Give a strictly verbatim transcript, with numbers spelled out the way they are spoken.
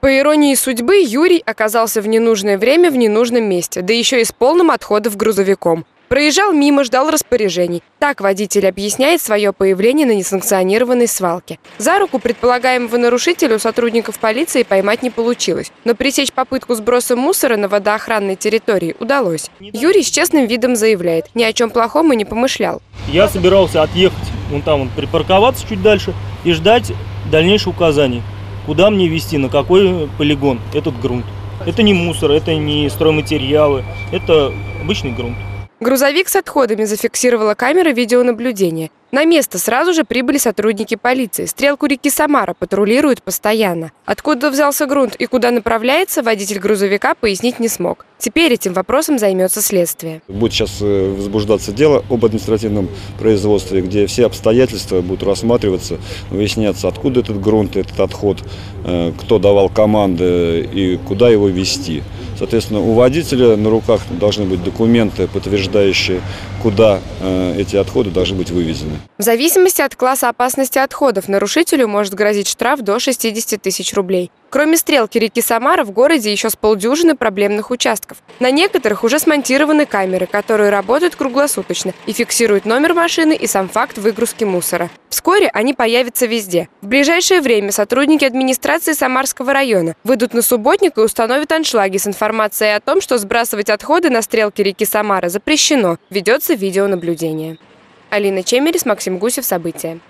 По иронии судьбы, Юрий оказался в ненужное время в ненужном месте, да еще и с полным отходов грузовиком. Проезжал мимо, ждал распоряжений. Так водитель объясняет свое появление на несанкционированной свалке. За руку предполагаемого нарушителя у сотрудников полиции поймать не получилось. Но пресечь попытку сброса мусора на водоохранной территории удалось. Юрий с честным видом заявляет, ни о чем плохом и не помышлял. Я собирался отъехать, вон там, вон, припарковаться чуть дальше и ждать дальнейших указаний, куда мне везти, на какой полигон этот грунт. Это не мусор, это не стройматериалы, это обычный грунт. Грузовик с отходами зафиксировала камера видеонаблюдения. На место сразу же прибыли сотрудники полиции. Стрелку реки Самара патрулируют постоянно. Откуда взялся грунт и куда направляется, водитель грузовика пояснить не смог. Теперь этим вопросом займется следствие. Будет сейчас возбуждаться дело об административном производстве, где все обстоятельства будут рассматриваться, выясняться, откуда этот грунт, этот отход, кто давал команды и куда его везти. Соответственно, у водителя на руках должны быть документы, подтверждающие, куда эти отходы должны быть вывезены. В зависимости от класса опасности отходов нарушителю может грозить штраф до шестидесяти тысяч рублей. Кроме стрелки реки Самара, в городе еще с полдюжины проблемных участков. На некоторых уже смонтированы камеры, которые работают круглосуточно и фиксируют номер машины и сам факт выгрузки мусора. Вскоре они появятся везде. В ближайшее время сотрудники администрации Самарского района выйдут на субботник и установят аншлаги с информацией о том, что сбрасывать отходы на стрелке реки Самара запрещено. Ведется видеонаблюдение. Алина Чемерис, Максим Гусев. События.